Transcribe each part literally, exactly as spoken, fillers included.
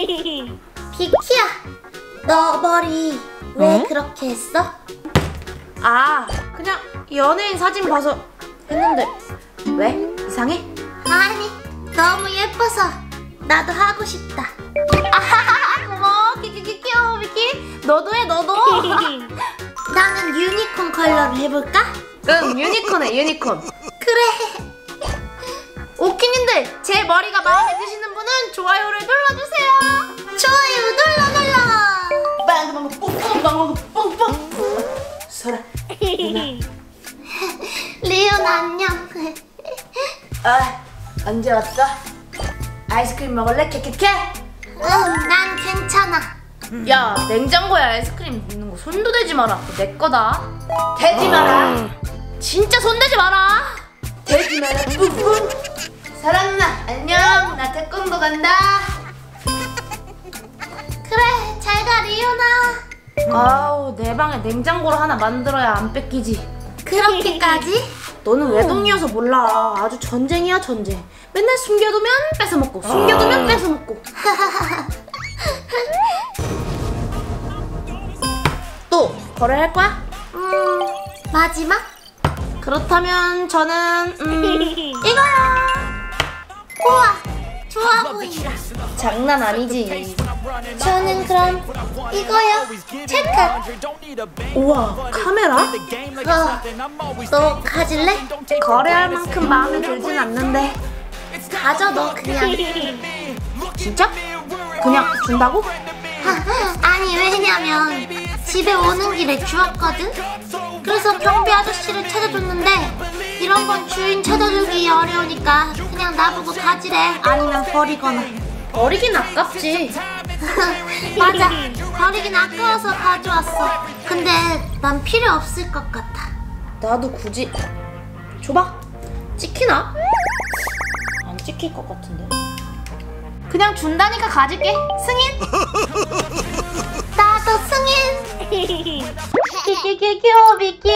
비키야, 너 머리 왜 응? 그렇게 했어? 아, 그냥 연예인 사진 봐서 했는데. 왜? 이상해? 아니, 너무 예뻐서 나도 하고 싶다. 아하하, 고마워. 키키키 귀여워, 비키. 너도 해, 너도. 나는 유니콘 컬러를 해볼까? 응, 유니콘해, 유니콘. 그래. 오키님들, 제 머리가 마음에 드시는 분은 좋아요를 눌러주세요. 좋아요 눌러 눌러. 빵빵 뽕뽕빵 뽕뽕. 소라. 리온 안녕. 아, 언제 왔어? 아이스크림 먹을래? 케케케? 응, 난 괜찮아. 야, 냉장고에 아이스크림 있는 거 손도 대지 마라. 그거 내 거다. 대지 마라. 진짜 손 대지 마라. 대지 마라. 뿡뿡. 사랑 누나, 안녕. 나 태권도 간다. 그래, 잘 가 리오나. 아우, 내 방에 냉장고를 하나 만들어야 안 뺏기지. 그렇게까지? 너는 외동이어서 몰라. 아주 전쟁이야, 전쟁. 맨날 숨겨두면 뺏어먹고, 숨겨두면 뺏어먹고. 또 거래할 거야? 음, 마지막? 그렇다면 저는 음, 이거야. 우와, 좋아 보인다. 장난 아니지. 저는 그럼 이거요. 찰칵. 우와, 카메라? 어, 너 가질래? 거래할 만큼 마음에 들진 않는데. 가져, 너 그냥. 진짜? 그냥 준다고? 아니, 왜냐면 집에 오는 길에 주웠거든? 그래서 경비 아저씨를 찾아줬는데 이런 건 주인 찾아주기 어려우니까 그냥 나보고 가지래. 아니면 버리거나. 버리긴 아깝지. 맞아, 버리긴 아까워서 가져왔어. 근데 난 필요 없을 것 같아. 나도 굳이. 줘봐. 찍히나? 안 찍힐 것 같은데. 그냥 준다니까 가질게. 승인? 나도 승인. 키키키 귀여워 비키.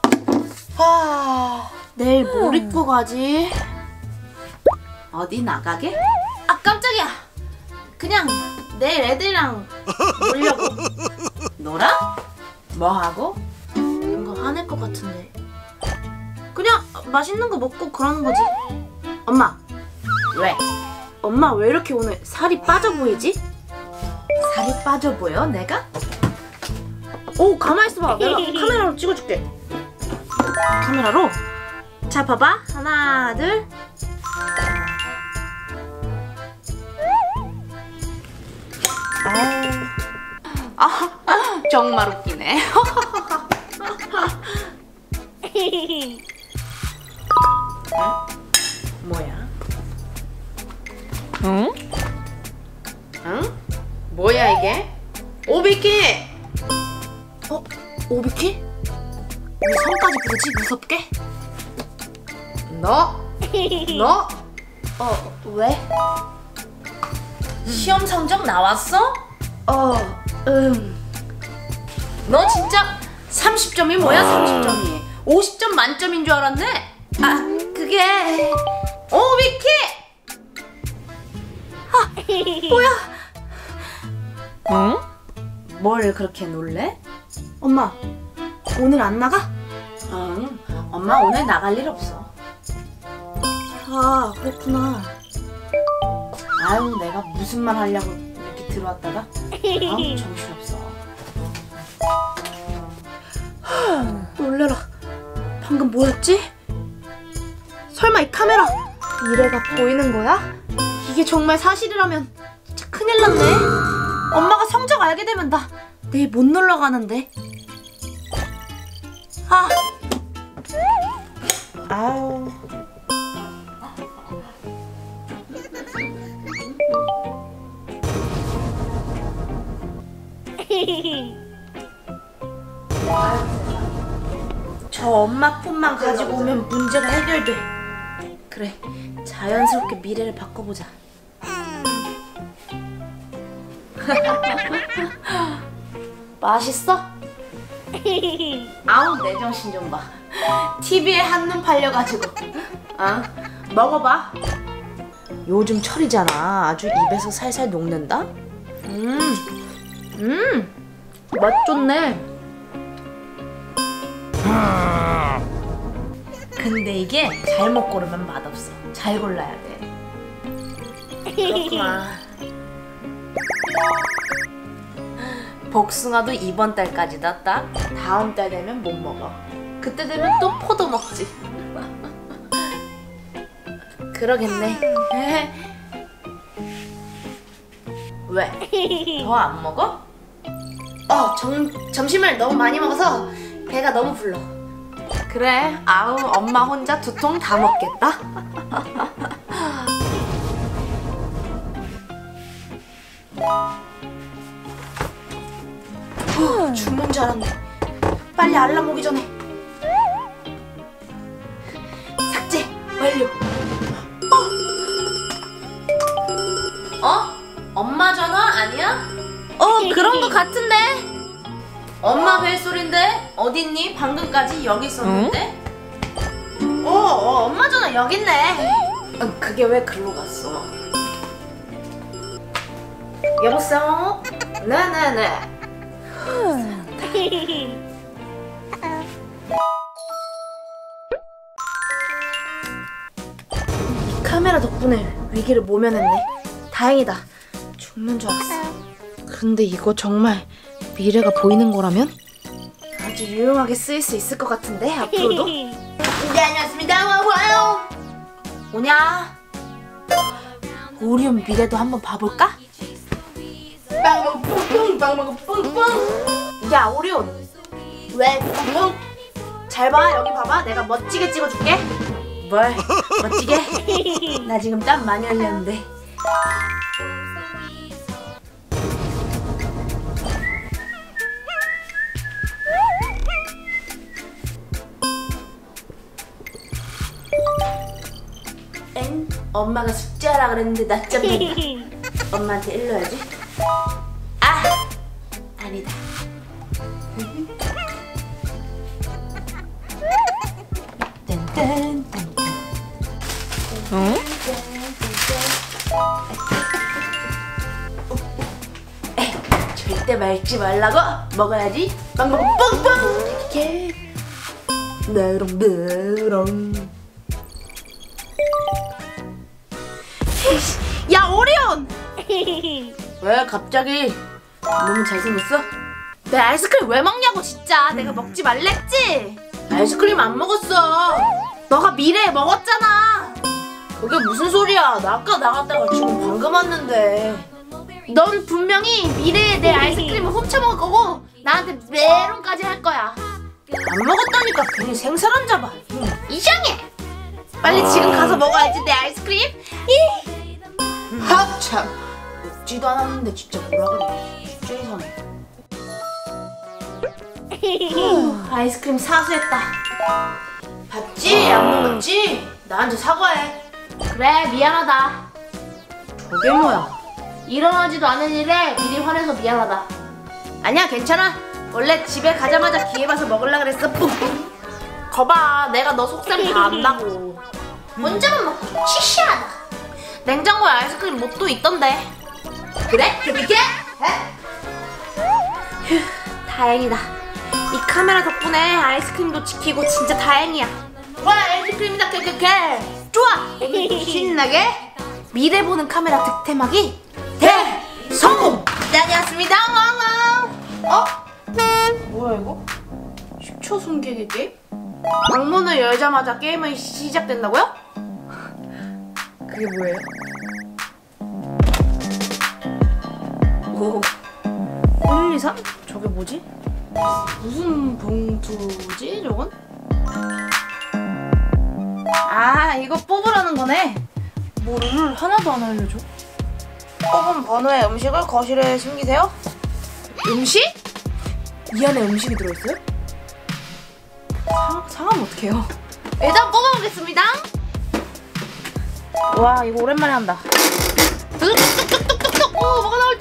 하... 내일 뭘 입고 가지? 어디 나가게? 아, 깜짝이야. 그냥 내일 애들이랑 놀려고. 놀아? 뭐 하고? 뭔가 화낼 것 같은데. 그냥 맛있는 거 먹고 그러는 거지. 엄마, 왜? 엄마 왜 이렇게 오늘 살이 빠져 보이지? 살이 빠져 보여, 내가? 오, 가만히 있어봐. 내가 카메라로 찍어줄게. 카메라로? 자, 봐봐. 하나, 둘. 아, 아, 정말 웃기네. 뭐야? 응? 응? 뭐야 이게? 오비키! 어? 오비키? 왜 손까지 부르지? 무섭게? 너? 너? 어, 왜? 시험 성적 나왔어? 어, 음. 너 진짜 삼십 점이 뭐야, 삼십 점이? 오십 점 만점인 줄 알았네? 아, 그게... 오비키! 아, 뭐야? 응? 뭘 그렇게 놀래? 엄마, 오늘 안 나가? 응, 엄마 오늘 나갈 일 없어. 아, 그렇구나. 아유, 내가 무슨 말 하려고 이렇게 들어왔다가 아우, 정신없어. 놀래라. 방금 뭐였지? 설마 이 카메라 미래가 보이는 거야? 이게 정말 사실이라면 진짜 큰일 났네. 엄마가 성적 알게 되면 나 내일 못 놀러 가는데. 아, 아우. 저 엄마 폰만 가지고 오면 문제가 해결돼. 그래, 자연스럽게 미래를 바꿔보자. 맛있어? 아우, 내 정신 좀 봐. 티비에 한눈 팔려가지고. 어? 먹어봐. 요즘 철이잖아. 아주 입에서 살살 녹는다. 음, 음, 맛 좋네. 근데 이게 잘못 고르면 맛없어. 잘 골라야 돼. 그렇구나. 복숭아도 이번 달까지다 딱. 다음 달 되면 못 먹어. 그때 되면 또 포도 먹지. 그러겠네. 왜? 더 안 먹어? 어, 점, 점심을 너무 많이 먹어서 배가 너무 불러. 그래, 아우 엄마 혼자 두 통 다 먹겠다. 후, 죽는 줄 알았네. 빨리 알람 오기 전에. 삭제 완료. 어? 어? 엄마 전화 아니야? 어, 그런 거 같은데. 엄마 벨소리인데? 어딨니? 방금까지 여기 있었는데? 응? 어, 어, 엄마 전화 여기 있네. 어, 그게 왜 글로 갔어? 여보세요? 네네네. 이 카메라 덕분에 위기를 모면했네. 다행이다. 죽는 줄 알았어. 근데 이거 정말 미래가 보이는 거라면 아주 유용하게 쓰일 수 있을 것 같은데 앞으로도. 네, 안녕하십니다. 와와요. 오냐? 오리온 미래도 한번 봐볼까? 빵빵 뿡뿡 빵빵 뿡뿡. 야 오리온, 왜 뿡뿡? 잘 봐, 여기 봐봐. 내가 멋지게 찍어줄게. 뭘 멋지게? 나 지금 땀 많이 흘렸는데. 엥? 엄마가 숙제하라 그랬는데 낮잠 잔다. 엄마한테 일러야지. 아! 아니다. 딴딴딴딴. 어? 에이, 절대 말지 말라고. 먹어야지. 빵빵 뻥뻥. 이렇게 네롱네롱. 야 오리온! 왜 갑자기? 너무 잘생겼어? 내 아이스크림 왜 먹냐고 진짜. 내가 먹지 말랬지? 아이스크림 안 먹었어. 너가 미래에 먹었잖아. 그게 무슨 소리야. 나 아까 나갔다가 지금 방금 왔는데. 넌 분명히 미래에 내 아이스크림을 훔쳐먹을 거고 나한테 메론까지 할 거야. 안 먹었다니까 괜히 생사람 잡아. 이상해. 빨리 지금 가서 먹어야지 내 아이스크림. 이. 하 참. 먹지도 않았는데 진짜 뭐라 그래. 진짜 이상해. 후, 아이스크림 사수했다. 봤지? 안 먹었지? 나한테 사과해. 그래, 미안하다. 저게 뭐야? 일어나지도 않은 일에 미리 화내서 미안하다. 아니야, 괜찮아. 원래 집에 가자마자 기회 봐서 먹으려고 그랬어. 뿡뿡. 거봐, 내가 너 속셈 다 안다고. 혼자만 먹고 치시하다. 냉장고에 아이스크림 못 또 있던데. 그래? 그럼 이게? 휴, 다행이다. 이 카메라 덕분에 아이스크림도 지키고 진짜 다행이야. 와, 아이스크림이다. 깨깨깨. 좋아. 오늘도 신나게 미래 보는 카메라 득템하기 대성공. 다녀왔습니다. 어? 뭐야 이거? 십 초 숨기기 게임? 방문을 열자마자 게임이 시작된다고요? 그게 뭐예요? 오, 일, 이, 삼? 저게 뭐지? 무슨 봉투지 저건? 아, 이거 뽑으라는 거네. 뭐를 하나도 안 알려줘. 뽑은 번호의 음식을 거실에 숨기세요. 음식? 이 안에 음식이 들어있어요? 상, 상하면 어떡해요? 일단 뽑아보겠습니다. 와, 이거 오랜만에 한다. 뚝뚝뚝뚝뚝뚝. 오, 뭐가 나올지?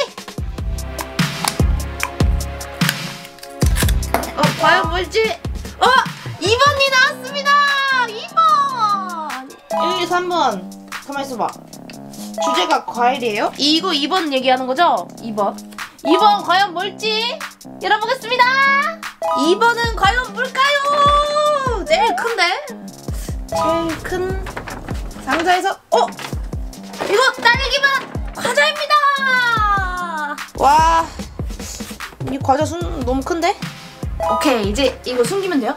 어, 과연 뭘지? 어! 이 번이 나왔습니다! 이 번! 일, 이, 삼 번. 가만히 있어봐. 주제가 과일이에요? 이거 이 번 얘기하는 거죠? 이 번. 이 번 과연 뭘지 열어보겠습니다. 이 번은 과연 뭘까요? 제일 큰데? 제일 큰 상자에서 어? 이거 딸기맛 과자입니다. 와, 이 과자 순 너무 큰데? 오케이, 이제 이거 숨기면 돼요?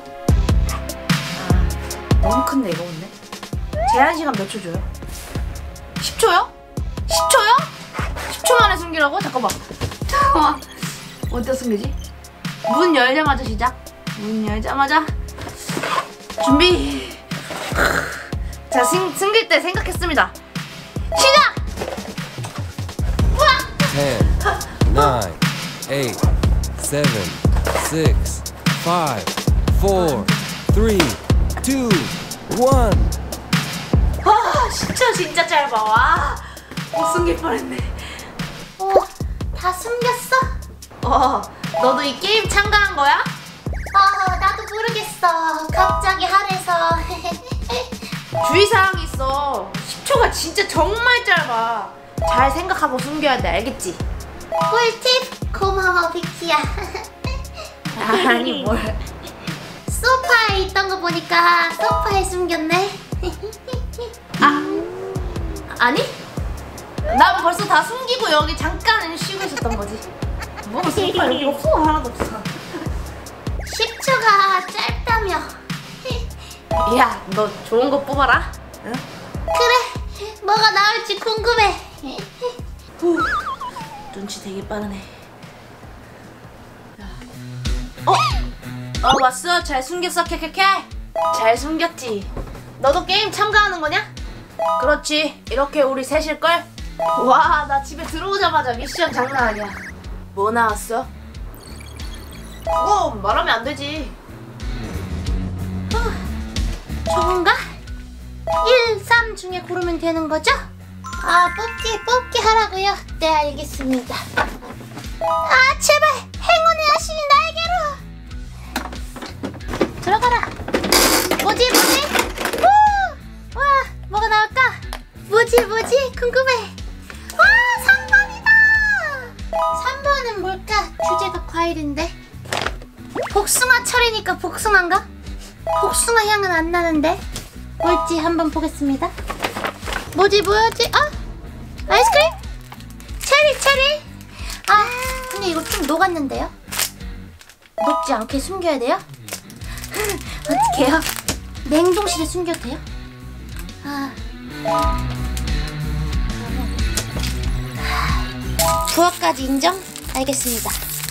아, 너무 큰데 이거 근데? 제한 시간 몇 초 줘요? 십 초요? 십 초요? 십 초 만에 숨기라고? 잠깐만. 잠깐만. 어디다 숨기지? 문 열자마자 시작. 문 열자마자 준비. 자, 숨, 숨길 때 생각했습니다. 시작! 우와! ten, nine, eight, seven, six, five, four, three, two, one. 아, 십 초 진짜 짧아. 와, 못 숨길 뻔했네. 어, 다 숨겼어? 어, 너도 이 게임 참가한 거야? 아, 나도 모르겠어. 갑자기 하래서. 주의사항이 있어. 십 초가 진짜 정말 짧아. 잘 생각하고 숨겨야 돼, 알겠지? 꿀팁 고마워 비키야. 아니 뭘. 소파에 있던 거 보니까 소파에 숨겼네. 아, 아니? 나 벌써 다 숨기고 여기 잠깐 쉬고 있었던 거지. 뭐 소파 여기 없어. 하나도 없어. 십 초가 짧다며. 야, 너 좋은 거 뽑아라. 응? 그래, 뭐가 나올지 궁금해. 후, 눈치 되게 빠르네. 어? 어, 왔어. 잘 숨겼어, 캐캐캐. 잘 숨겼지. 너도 게임 참가하는 거냐? 그렇지. 이렇게 우리 셋일걸? 와, 나 집에 들어오자마자 미션 장난 아니야. 뭐 나왔어? 그거 말하면 안 되지. 저건가? 일, 삼 중에 고르면 되는 거죠? 아, 뽑기, 뽑기 하라고요? 네, 알겠습니다. 아, 제발 행운의 여신이 날개로 들어가라. 뭐지, 뭐지? 오! 와, 뭐가 나올까? 뭐지, 뭐지? 궁금해. 와, 삼 번이다. 삼 번은 뭘까? 주제가 과일인데. 복숭아철이니까 복숭아인가? 복숭아 향은 안 나는데 뭘지 한번 보겠습니다. 뭐지 뭐지? 아, 아이스크림? 체리 체리? 아, 근데 이거 좀 녹았는데요? 녹지 않게 숨겨야 돼요? 어떡해요? 냉동실에 숨겨도 돼요? 아, 부엌까지 인정? 알겠습니다.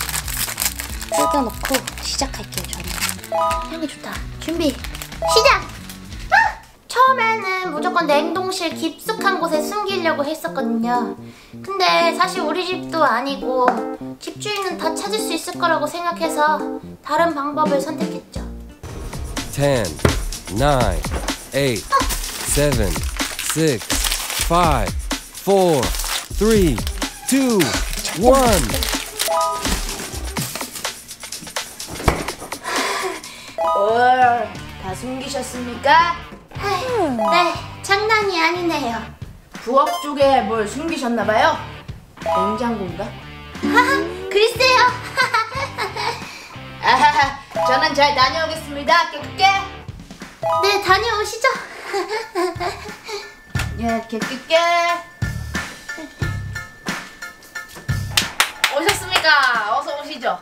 뜯어놓고 시작할게요. 저는 향이 좋다. 준비 시작! 아! 처음에는 무조건 냉동실 깊숙한 곳에 숨기려고 했었거든요. 근데 사실 우리 집도 아니고 집주인은 다 찾을 수 있을 거라고 생각해서 다른 방법을 선택했죠. ten, nine, eight, seven, six, five, four, three, two, one. 올, 다 숨기셨습니까? 네, 장난이 아니네요. 부엌 쪽에 뭘 숨기셨나봐요? 냉장고인가? 하하, 글쎄요. 아하하, 저는 잘 다녀오겠습니다. 깨끗게. 네, 다녀오시죠. 예, 깨끗게. 오셨습니까? 어서 오시죠.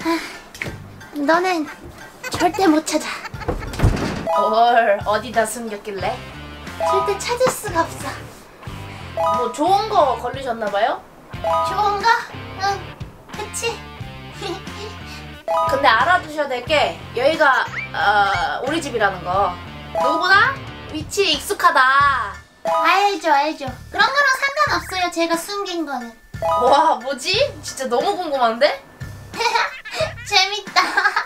너는 절대 못 찾아. 올, 어디다 숨겼길래? 절대 찾을 수가 없어. 뭐 좋은 거 걸리셨나봐요? 좋은가? 응, 그치? 근데 알아두셔야 될 게 여기가 어, 우리 집이라는 거. 누구나 위치에 익숙하다. 알죠, 알죠. 그런 거랑 상관없어요. 제가 숨긴 거는. 와, 뭐지? 진짜 너무 궁금한데? 재밌다.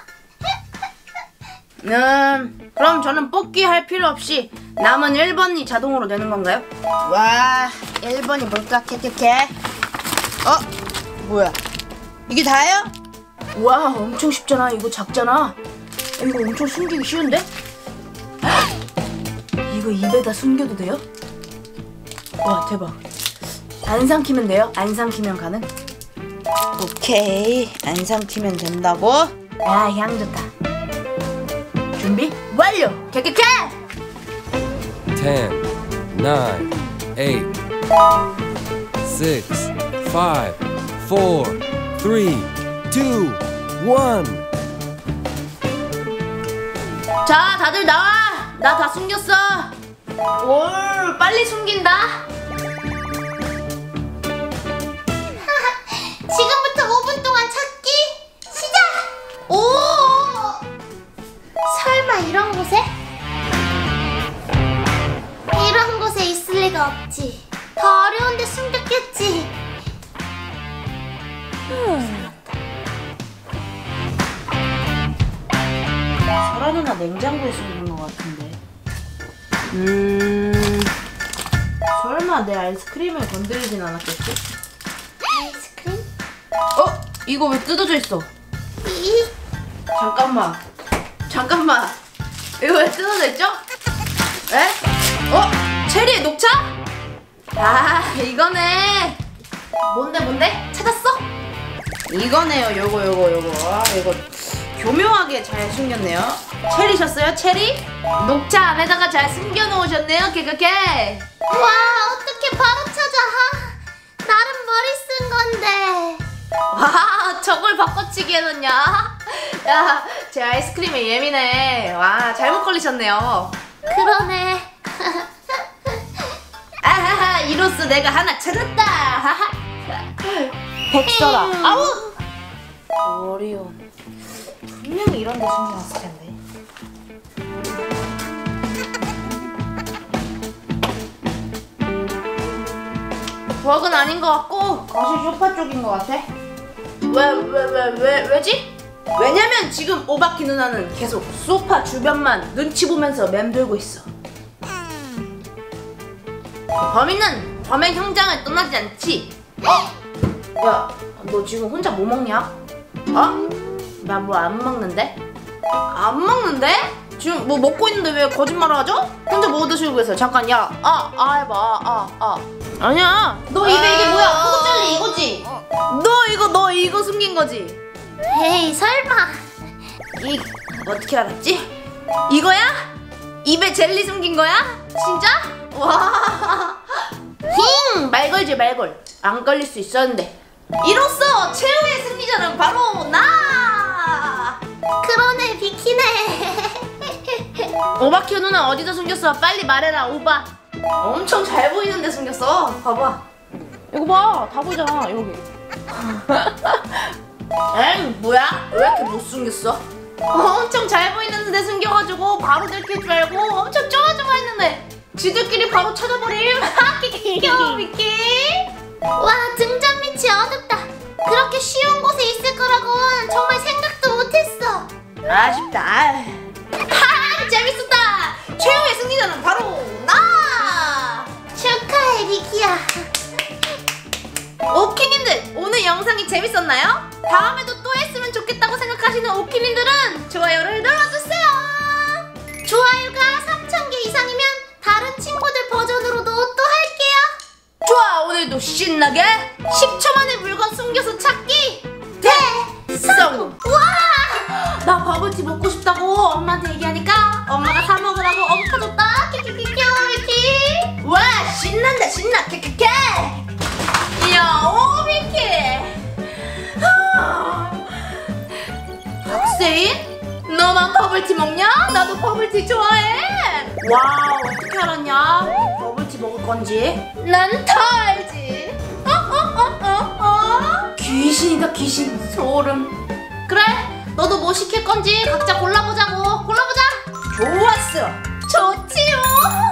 음, 그럼 저는 뽑기 할 필요 없이 남은 일 번이 자동으로 되는 건가요? 와, 일 번이 뭘까? 캐캐캐. 어? 뭐야? 이게 다예요? 와, 엄청 쉽잖아. 이거 작잖아. 이거 엄청 숨기기 쉬운데? 이거 입에다 숨겨도 돼요? 와, 대박. 안 삼키면 돼요? 안 삼키면 가능? 오케이, 안 삼키면 된다고? 아, 향 좋다. 준비 완료! 캐캐캐! ten, nine, eight, six, five, four, three, two, one. 자, 다들 나와! 나 다 숨겼어! 올, 빨리 숨긴다! 지금부터 오 분 동안 찾기 시작! 오! 설마 이런 곳에? 이런 곳에 있을 리가 없지. 더 어려운데 숨겼겠지. 설아 누나 냉장고에 숨긴 것 같은데. 음... 설마 내 아이스크림을 건드리진 않았겠지? 아이스크림? 어? 이거 왜 뜯어져 있어? 이 잠깐만. 잠깐만. 이거 왜 뜯어져 있죠? 에? 어? 체리의 녹차? 아, 이거네. 뭔데 뭔데? 찾았어? 이거네요. 요거 요거 요거. 아, 이거 교묘하게 잘 숨겼네요. 체리셨어요? 체리? 녹차 안에다가 잘 숨겨 놓으셨네요. 개그개. 와, 어떻게 바로 찾아? 나름 머리 쓴 건데. 와, 저걸 바꿔치기 해놓냐? 야, 제 아이스크림에 예민해. 와, 잘못 걸리셨네요. 그러네. 아하하, 이로써 내가 하나 찾았다. 하하. 백설아. 아우. 오리온. 분명히 이런 데 숨겨놨을 텐데. 부엌은 아닌 것 같고 거실 소파 쪽인 것 같아. 왜, 왜, 왜, 왜, 왜지? 왜냐면 지금 오바키 누나는 계속 소파 주변만 눈치 보면서 맴돌고 있어. 범인은 범행 현장을 떠나지 않지. 어? 야, 너 지금 혼자 뭐 먹냐? 어? 나 뭐 안 먹는데? 안 먹는데? 지금 뭐 먹고 있는데 왜 거짓말을 하죠? 혼자 뭐 드시고 계세요? 잠깐, 야, 아, 아 해봐, 아, 아. 아니야. 너 입에 이게 뭐야? 포도 젤리 이거지? 너 이거 너 이거 숨긴 거지? 에이, 설마. 이 어떻게 알았지? 이거야? 입에 젤리 숨긴 거야? 진짜? 와. 힝! 말 걸지 말걸. 안 걸릴 수 있었는데. 이로써 최후의 승리자는 바로 나! 그러네, 비키네. 오바키 누나 어디다 숨겼어? 빨리 말해라, 오바. 엄청 잘 보이는데 숨겼어. 봐봐. 이거 봐, 다 보이잖아, 여기. 엥, 뭐야? 왜 이렇게 못 숨겼어? 엄청 잘 보이는데 숨겨가지고 바로 들킬 줄 알고 엄청 쪼아쪼아했는데 지들끼리 바로 찾아버림. 귀여워, 비키. 와, 등잔 밑이 어둡다. 그렇게 쉬운 곳에 있을 거라고는 정말 생각도 못했어. 아쉽다. 하, 재밌었다. 최후의 승리자는 바로 나. 축하해, 비키야. 오키님들, 오늘 영상이 재밌었나요? 다음에도 또 했으면 좋겠다고 생각하시는 오키님들은 좋아요를 눌러주세요. 좋아요가 삼천 개 이상이면 다른 친구들 버전으로도 또 할게요. 좋아, 오늘도 신나게 십 초 만에 물건 숨겨서 찾기 대성공. 와! 나 버블티 먹고 싶다고 엄마한테 얘기하니까 엄마가 사 먹으라고 엄카줬다. 키키키키. 와, 신난다, 신나. 키키키. 이야, 오, 비키. 박세인? 너만 버블티 먹냐? 나도 버블티 좋아해. 와, 어떻게 알았냐? 버블티 먹을 건지. 난 다 알지. 어, 어, 어, 어, 어. 귀신이다, 귀신. 소름. 그래, 너도 뭐 시킬 건지 각자 골라보자고. 골라보자. 좋았어. 좋지요.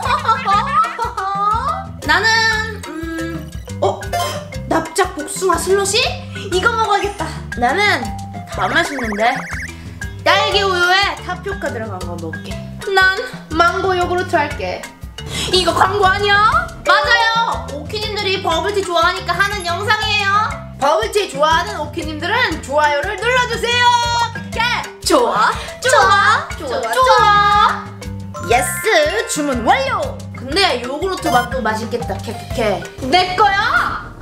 나는 음, 어? 납작 복숭아 슬러시? 이거 먹어야겠다. 나는 다 맛있는데 딸기 우유에 타피오카 들어간 거 먹을게. 난 망고 요구르트 할게. 이거 광고 아니야? 맞아요. 오키님들이 버블티 좋아하니까 하는 영상이에요. 버블티 좋아하는 오키님들은 좋아요를 눌러주세요. 네. 좋아, 좋아, 좋아, 좋아, 좋아. 예스, 주문 완료. 근데 요구르트 맛도 맛있겠다. 캐캐캐. 내 거야.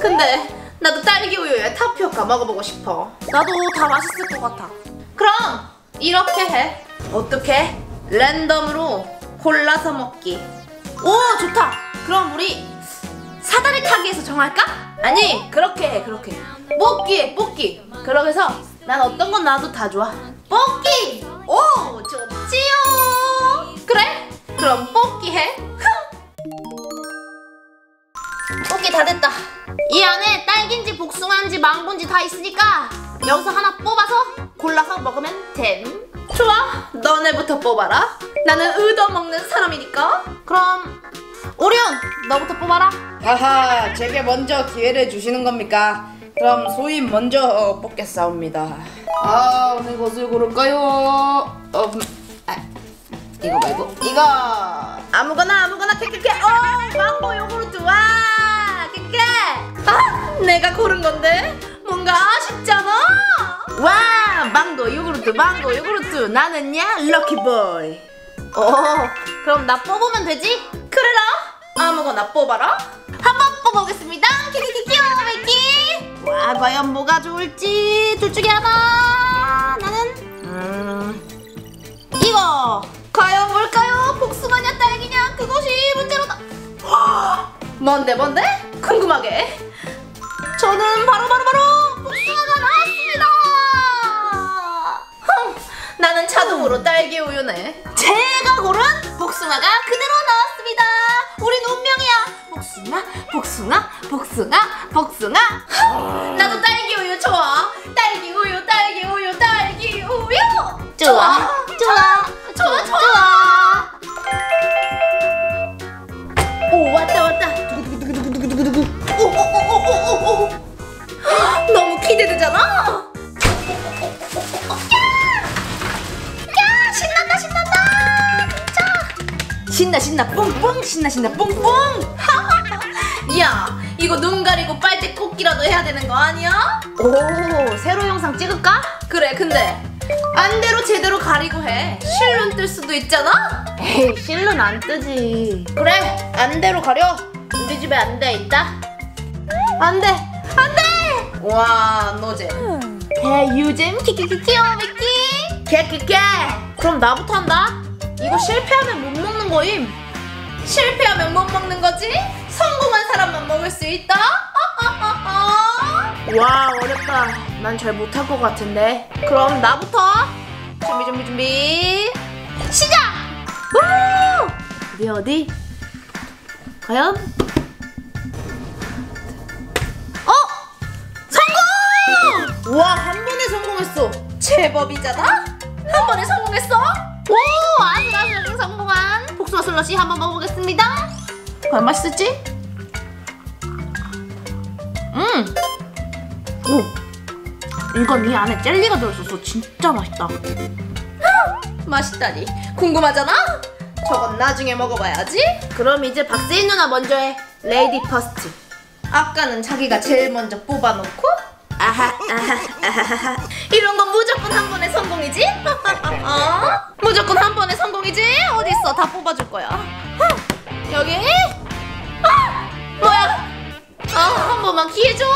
근데 나도 딸기 우유에 타피오카 먹어보고 싶어. 나도 다 맛있을 것 같아. 그럼 이렇게 해. 어떻게? 랜덤으로 골라서 먹기. 오, 좋다. 그럼 우리 사다리 타기에서 정할까? 아니, 그렇게 해, 그렇게. 뽑기, 뽑기. 그렇게 해서 난 어떤 건 나도 다 좋아. 뽑기! 오, 좋지요. 그래? 그럼 뽑기 해. 뽑기 다 됐다. 이 안에 딸기인지 복숭아인지 망고인지 다 있으니까 여기서 하나 뽑아서 골라서 먹으면 됨. 좋아, 너네부터 뽑아라. 나는 얻어먹는 사람이니까. 그럼 오리온, 너부터 뽑아라. 하하, 제게 먼저 기회를 주시는 겁니까? 그럼 소희 먼저 뽑겠사옵니다. 아, 어느 것을 고를까요? 어, 음, 아, 이거 말고 이거. 아무거나 아무거나 캐캐캐. 어, 망고 요구르트. 와, 캐캐. 아, 내가 고른 건데 뭔가 아쉽잖아. 와, 망고 요구르트, 망고 요구르트. 나는야 럭키보이. 어, 그럼 나 뽑으면 되지? 그래라. 아무거나 뽑아라. 한번 뽑아보겠습니다. 키키키키오미키. 와, 과연 뭐가 좋을지 둘 중에 하나. 나는 음 이거. 과연 뭘까요? 복숭아냐 딸기냐 그것이 문제로다. 뭔데 뭔데? 궁금하게. 저는 바로 바로 바로 복숭아가 나왔습니다. 흥, 나는 자동으로 딸기 우유네. 제가 고른 복숭아가 그대로 나왔습니다. 우린 운명이야. 복숭아, 복숭아, 복숭아, 복숭아. 흥, 나도 딸기 우유 좋아. 딸기 우유, 딸기 우유, 딸기 우유. 좋아, 좋아, 좋아, 좋아. 오, 왔다, 왔다. 두구두구두구두구두구두구. 오, 오, 오, 오, 오, 오, 오. 너무 기대되잖아. 야, 신난다, 신난다. 진짜. 신나, 신나, 뿡뿡. 신나, 신나, 뿡뿡. 야, 이거 눈 가리고 빨대 꽂기라도 해야 되는 거 아니야? 오, 새로 영상 찍을까? 그래, 근데 안대로 제대로 가리고 해. 실눈 뜰 수도 있잖아? 에이, 실눈 안 뜨지. 그래, 안대로 가려. 우리 집에 안대 있다. 안돼, 안돼. 와, 노잼. 대유잼 키키키키오미키. 개키케. 그럼 나부터 한다. 이거 실패하면 못 먹는 거임. 실패하면 못 먹는 거지? 성공한 사람만 먹을 수 있다? 와, 어렵다. 난 잘 못할 것 같은데. 그럼 나부터. 준비 준비 준비 시작! 우! 어디 어디? 과연? 어? 성공! 와, 한 번에 성공했어. 제법이잖아? 한 번에 성공했어? 오, 아슬아슬 성공한 복숭아 슬러시 한번 먹어보겠습니다. 과연 맛있을지? 음! 오! 이건 이 안에 젤리가 들어있어서 진짜 맛있다. 맛있다니 궁금하잖아? 저건 나중에 먹어봐야지. 그럼 이제 박세인 누나 먼저 해. 레이디 퍼스트. 아까는 자기가 제일 먼저 뽑아놓고 아하 아하 아하 이런 건 무조건 한 번에 성공이지? 어? 무조건 한 번에 성공이지? 어딨어, 다 뽑아줄 거야. 여기? 아! 뭐야? 아, 한 번만 기회 줘.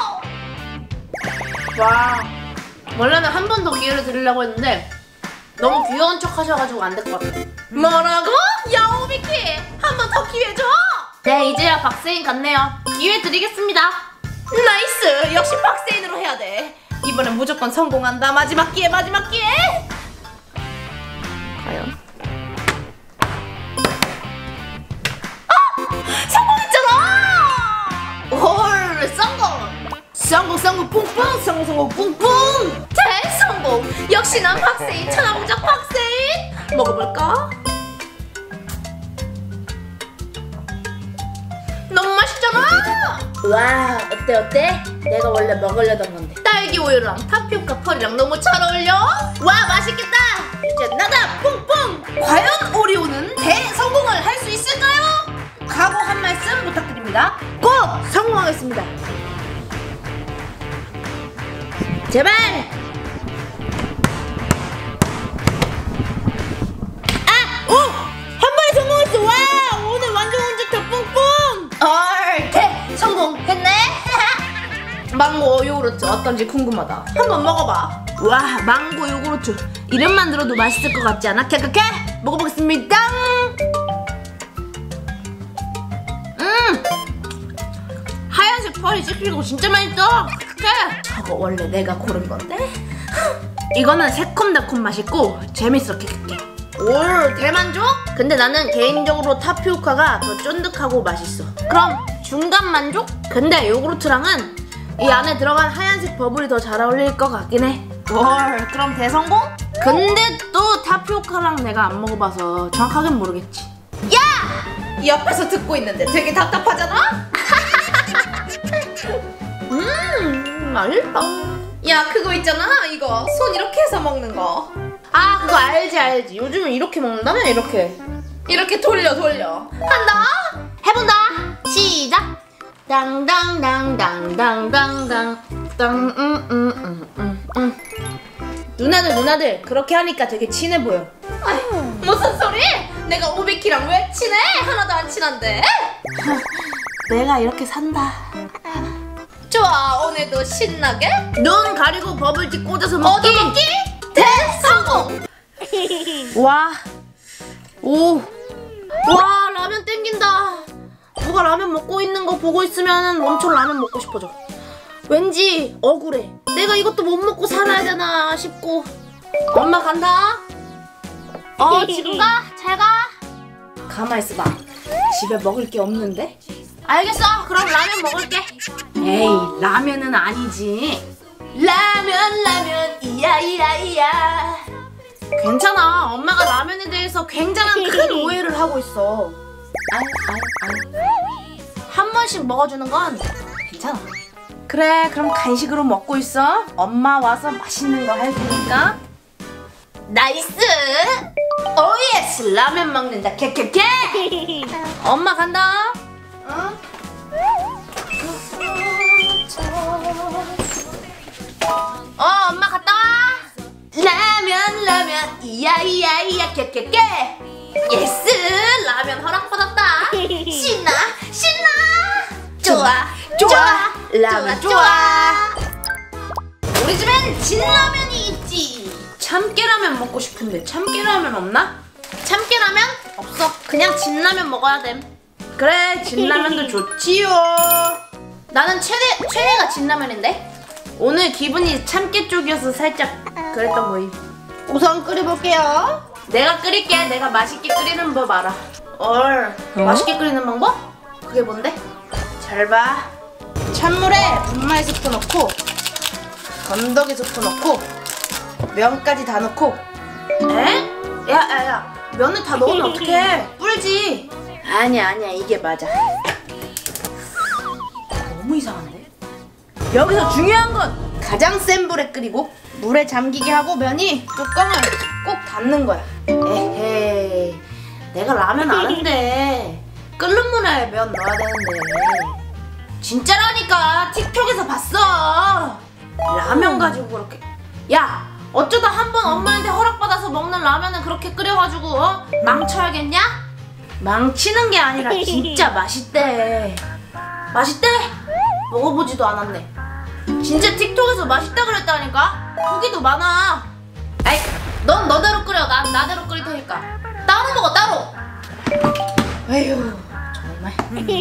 와, 원래는 한 번 더 기회를 드리려고 했는데 너무 귀여운 척 하셔가지고 안 될 것 같아. 뭐라고? 야오미키, 한 번 더 기회 줘. 네, 이제야 박세인 같네요. 기회 드리겠습니다. 나이스, 역시 박세인으로 해야 돼. 이번엔 무조건 성공한다. 마지막 기회, 마지막 기회. 과연? 헐, 성공! 성공, 성공, 뿡뿡! 성공, 성공, 뿡뿡! 대성공! 역시 난 박세인, 천하무적 박세인! 먹어볼까? 너무 맛있잖아! 와, 어때, 어때? 내가 원래 먹으려던 건데. 딸기 우유랑 타피오카 펄이랑 너무 잘 어울려? 와, 맛있겠다! 이제 나다, 뿡뿡! 과연 오리오는 대성공을 할 수 있을까요? 각오 한 말씀 부탁드립니다. 꼭 성공하겠습니다. 제발. 아, 오, 한 번에 성공했어. 와, 오늘 완전 운좋다. 뿡뿡. 얼, 대 성공했네. 망고 요구르트 어떤지 궁금하다. 한번 먹어봐. 와, 망고 요구르트 이름만 들어도 맛있을 것 같지 않아? 캐캐캐 먹어보겠습니다. 음, 하얀색 펄이 씹히고 진짜 맛있어. 캐캐. 저거 원래 내가 고른 건데. 이거는 새콤달콤 맛있고 재밌어. 캐캐캐. 올 대만족? 근데 나는 개인적으로 타피오카가 더 쫀득하고 맛있어. 그럼 중간 만족? 근데 요구르트랑은 이 안에 들어간 하얀색 버블이 더 잘 어울릴 것 같긴 해. 월, 그럼 대성공? 근데 또 타피오카랑 내가 안 먹어봐서 정확하게는 모르겠지. 야! 옆에서 듣고 있는데 되게 답답하잖아? 음, 맛있다. 야, 그거 있잖아. 이거 손 이렇게 해서 먹는 거. 아, 그거 알지 알지. 요즘은 이렇게 먹는다며. 이렇게 이렇게 돌려 돌려. 한다. 해본다. 시작. 당당당당당당당 땅음음음음. 누나들 누나들 그렇게 하니까 되게 친해 보여. 아이, 무슨 소리? 내가 오비키랑 왜 친해? 하나도 안 친한데. 내가 이렇게 산다. 좋아, 오늘도 신나게 눈 가리고 버블티 꽂아서 먹기. 얻어먹기 대성공. 와, 오, 와, 라면 땡긴다. 누가 라면 먹고 있는 거 보고 있으면 엄청 라면 먹고 싶어져. 왠지 억울해. 내가 이것도 못 먹고 살아야 되나 싶고. 엄마 간다. 어, 지금 가. 잘 가. 가만 있어봐. 집에 먹을 게 없는데? 알겠어. 그럼 라면 먹을게. 에이, 라면은 아니지. 라면 라면 이야 이야 이야. 괜찮아. 엄마가 라면에 대해서 굉장한 큰 오해를 하고 있어. 아이, 아이, 아이. 한 번씩 먹어주는 건 괜찮아. 그래, 그럼 간식으로 먹고 있어. 엄마 와서 맛있는 거 할 테니까. 나이스. 오예스. 라면 먹는다. 캐캐캐. 엄마 간다. 응? 어, 엄마 갔다 와. 라면 라면 이야 이야 이야 캐캐캐. 예스! 라면 허락받았다. 신나 신나. 좋아 좋아, 좋아. 라면 좋아, 좋아. 우리 집엔 진라면이 있지. 참깨라면 먹고 싶은데 참깨라면 없나? 참깨라면? 없어. 그냥 진라면 먹어야 됨. 그래, 진라면도 좋지요. 나는 최대, 최애가 진라면인데 오늘 기분이 참깨 쪽이어서 살짝 그랬던 거임. 우선 끓여볼게요. 내가 끓일게. 내가 맛있게 끓이는 법 알아. 얼, 어? 맛있게 끓이는 방법? 그게 뭔데? 잘 봐. 찬물에 분말 스프 넣고 건더기 스프 넣고 면까지 다 넣고. 에? 야야야, 면을 다 넣으면 어떡해. 불지. 아니야 아니야, 이게 맞아. 너무 이상한데? 여기서 중요한 건 가장 센 불에 끓이고 물에 잠기게 하고 면이 뚜껑을 꼭 닫는 거야. 에헤이, 내가 라면 아는데 끓는 물에 면 넣어야 되는데. 진짜라니까. 틱톡에서 봤어. 라면 가지고 그렇게. 야, 어쩌다 한 번 엄마한테 허락받아서 먹는 라면을 그렇게 끓여가지고 어? 망쳐야겠냐? 망치는 게 아니라 진짜 맛있대. 맛있대? 먹어보지도 않았네. 진짜 틱톡에서 맛있다 그랬다니까? 후기도 많아. 아이, 넌 너대로 끓여. 난 나대로 끓일 테니까. 따로 먹어, 따로. 에휴, 정말.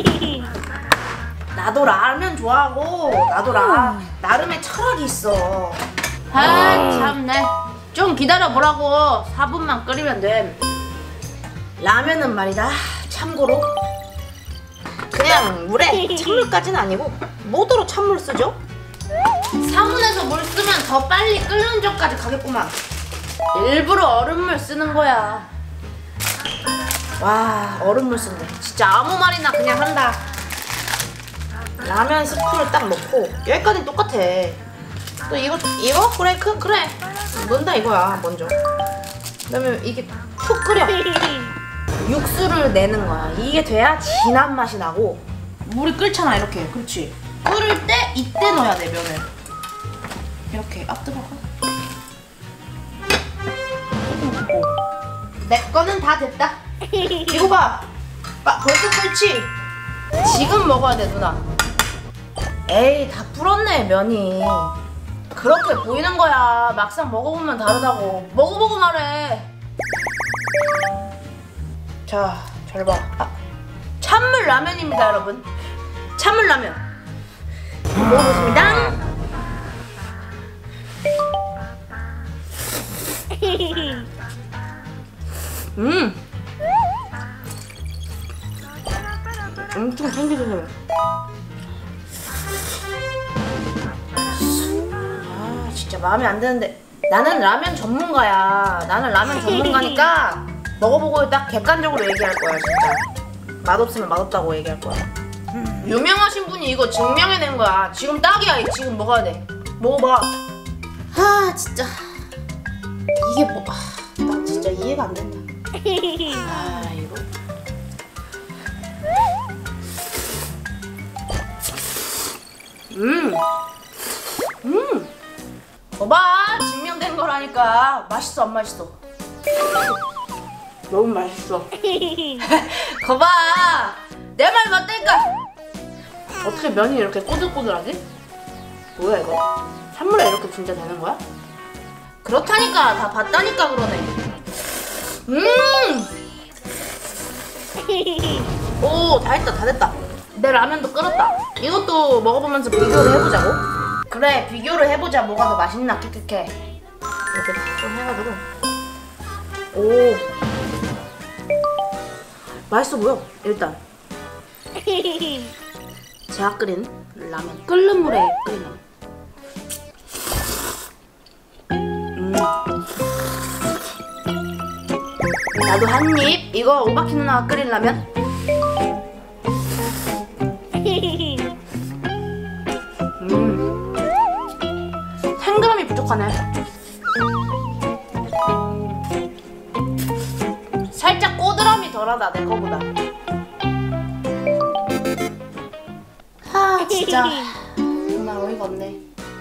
나도 라면 좋아하고 나도 라, 나름의 철학이 있어. 아, 참네. 좀 기다려보라고. 사 분만 끓이면 돼. 라면은 말이다, 참고로 그냥 물에 찬물까지는 아니고 뭐더러 찬물 쓰죠? 사문에서 물 쓰면 더 빨리 끓는 쪽까지 가겠구만. 일부러 얼음물 쓰는 거야. 와, 얼음물 쓴다. 진짜 아무 말이나 그냥 한다. 라면 스프를 딱 넣고 여기까지 똑같아. 또 이거 이거 그래 그 그래 넣는다 이거야 먼저. 그다음에 이게 푹 끓여. 육수를 내는 거야. 이게 돼야 진한 맛이 나고. 물이 끓잖아 이렇게. 그렇지. 끓을 때 이때 넣어야 돼 면을. 이렇게. 아, 뜨거워. 조금 넣고. 내 거는 다 됐다. 이거 봐. 아, 벌써 끓지? 지금 먹어야 돼 누나. 에이 다 불었네 면이. 그렇게 보이는 거야. 막상 먹어보면 다르다고. 먹어보고 말해. 자, 잘 봐. 아, 찬물 라면입니다, 여러분. 찬물 라면. 먹어보겠습니다. 음. 엄청 탱기해요. 아, 진짜 마음에 안 드는데. 나는 라면 전문가야. 나는 라면 전문가니까 먹어보고 딱 객관적으로 얘기할 거야, 진짜. 맛없으면 맛없다고 얘기할 거야. 유명하신 분이 이거 증명해낸 거야. 지금 딱이야. 지금 먹어야 돼. 먹어봐. 아, 진짜. 이게 뭐, 아, 나 진짜 이해가 안 된다. 아, 이거. 음. 음. 봐봐. 증명된 거라니까. 맛있어, 안 맛있어? 너무 맛있어. 거봐. 내 말 맞다니까. 어떻게 면이 이렇게 꼬들꼬들하지? 뭐야 이거? 찬물에 이렇게 진짜 되는 거야? 그렇다니까. 다 봤다니까 그러네. 음. 오, 다 했다, 다 됐다. 내 라면도 끓었다. 이것도 먹어보면서 비교를 해보자고. 그래, 비교를 해보자. 뭐가 더 맛있나, 캐캐캐. 이렇게 좀 해가지고. 오, 맛있어 보여. 일단 제가 끓인 라면, 끓는 물에 끓인 라면. 음. 나도 한 입. 이거 오바키 누나가 끓인 라면. 음. 한 그램이 부족하네. 살짝 꼬드럼이 덜하다, 내 거보다. 하, 진짜 정말 어이가 없네.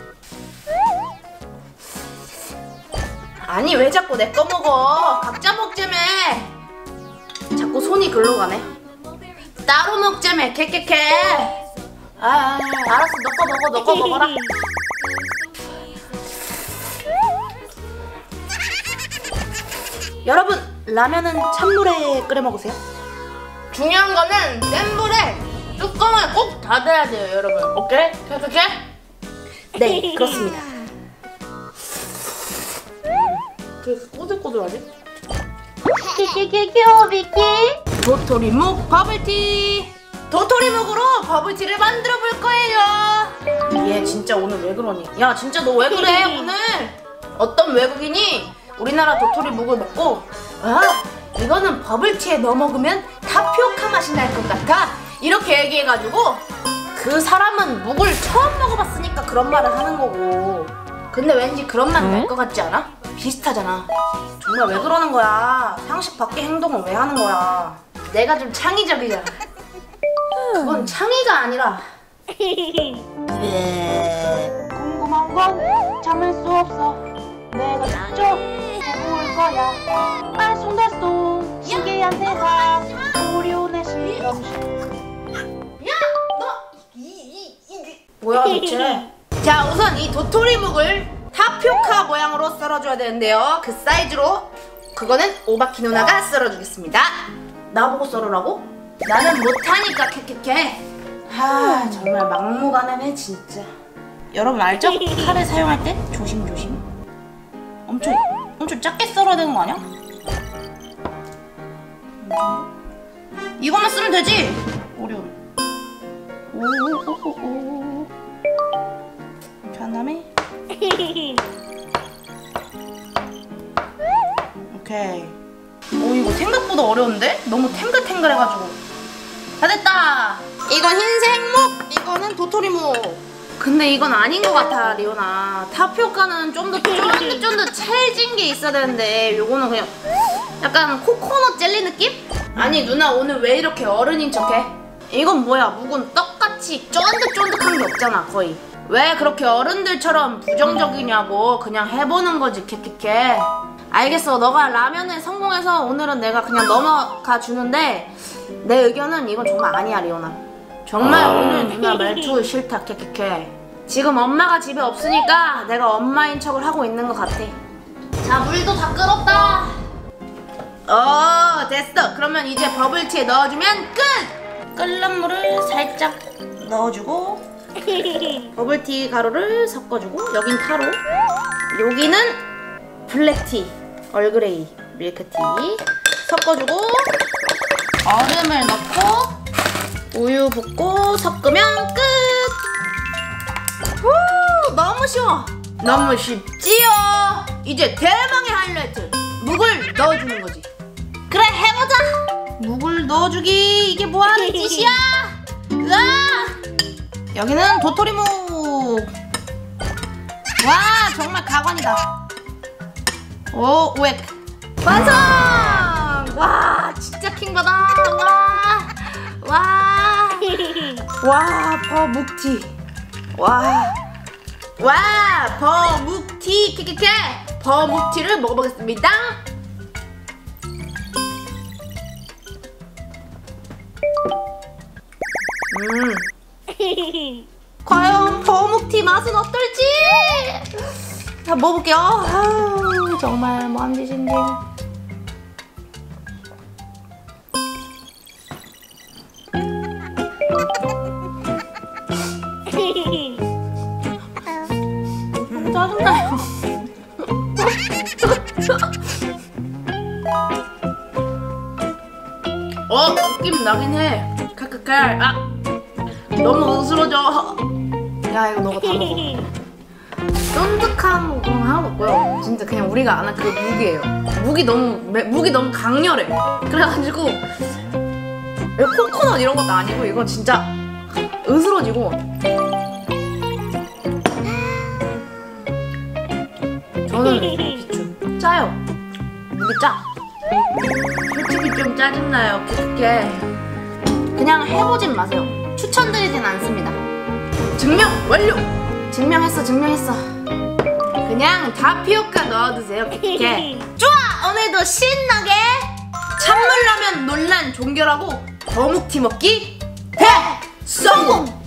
아니, 왜 자꾸 내 거 먹어? 각자 먹자며. 자꾸 손이 글로 가네. 따로 먹자며, 캐캐캐. 아, 알았어. 너 거 먹어, 너 거 먹어라. 여러분, 라면은 찬물에 끓여 먹으세요. 중요한 거는 센 불에 뚜껑을 꼭 닫아야 돼요, 여러분. 오케이? 캐캐캐? 네, 그렇습니다. 왜 꼬들꼬들하지? 키키키키오 비키. 도토리묵 버블티. 도토리묵으로 버블티를 만들어 볼 거예요. 얘 진짜 오늘 왜 그러니? 야, 진짜 너 왜 그래 오늘? 어떤 외국인이 우리나라 도토리묵을 먹고, 아, 이거는 버블티에 넣어 먹으면 타피오카 맛이 날 것 같아, 이렇게 얘기해가지고 그 사람은 묵을 처음 먹어봤으니까 그런 말을 하는 거고. 근데 왠지 그런 맛 날 것 같지 않아? 비슷하잖아. 정말 왜 그러는 거야? 상식 밖의 행동을 왜 하는 거야? 내가 좀 창의적이잖아. 그건 창의가 아니라. 궁금한 건 참을 수 없어. 내가 직접 해볼 거야. 알쏭달쏭 신기한 세상 오리온의 실험실. 야! 너! 이, 이, 이, 뭐야 대체? 자, 우선 이 도토리묵을 타피오카 모양으로 썰어줘야 되는데요. 그 사이즈로. 그거는 오바키 누나가 썰어주겠습니다. 나보고 썰으라고? 나는 못하니까 캐캐캐. 하, 정말 막무가내네 진짜. 여러분 알죠? 칼을 사용할 때 조심조심. 엄청 엄청 작게 썰어야 되는 거 아니야? 이것만 쓰면 되지? 어려워. 오오오오. 이렇게 한 다음에 오케이. 오, 이거 생각보다 어려운데? 너무 탱글탱글해가지고. 다 됐다. 이건 흰색묵, 이거는 도토리묵. 근데 이건 아닌 것 같아, 리오나. 타피오카는 좀 더 쫀득쫀득 찰진 게 있어야 되는데 요거는 그냥 약간 코코넛 젤리 느낌? 아니 누나 오늘 왜 이렇게 어른인 척해? 이건 뭐야, 묵은 떡같이 쫀득쫀득한 게 없잖아 거의. 왜 그렇게 어른들처럼 부정적이냐고. 그냥 해보는 거지 캐캐캐. 알겠어, 너가 라면에 성공해서 오늘은 내가 그냥 넘어가 주는데 내 의견은 이건 정말 아니야, 리오나. 정말 오늘 누나 말투 싫다. 캐캐캐. 지금 엄마가 집에 없으니까 내가 엄마인 척을 하고 있는 것 같아. 자, 물도 다 끓었다. 어, 됐어. 그러면 이제 버블티에 넣어주면 끝! 끓는 물을 살짝 넣어주고 버블티 가루를 섞어주고, 여긴 타로, 여기는 블랙티, 얼그레이, 밀크티 섞어주고, 얼음을 넣고 우유 붓고 섞으면 끝! 후, 너무 쉬워! 너무 쉽지요? 이제 대망의 하이라이트! 묵을 넣어주는 거지. 그래, 해보자. 묵을 넣어주기. 이게 뭐하는 짓이야? 으아! 여기는 도토리묵. 와, 정말 가관이다. 오, 우엑. 완성! 와, 진짜 킹받아. 와, 와, 와, 버묵티. 와, 와, 버묵티. 키키키. 버묵티를 먹어보겠습니다. 음. 과연 버묵티 맛은 어떨지? 자, 먹어볼게요. 아우, 정말 뭐한 짓인지. 짜증나요. 어, 느낌 나긴 해. 칼칼칼. 아, 너무 으스러져. 야, 이거 너가 다 먹어. 쫀득한 건 하나도 없고요. 진짜 그냥 우리가 아는 그 묵이에요. 묵이 너무 매, 묵이 너무 강렬해. 그래가지고 코코넛 이런 것도 아니고 이건 진짜 으스러지고. 저는 비추 짜요. 묵이 짜. 솔직히 좀 짜증나요. 그렇게 그냥 해보진 마세요. 추천드리진 않습니다. 증명 완료! 증명했어, 증명했어. 그냥 타피오카 넣어두세요. 이렇게. 좋아! 오늘도 신나게 찬물라면 논란 종결하고 버묵티 먹기 대성공!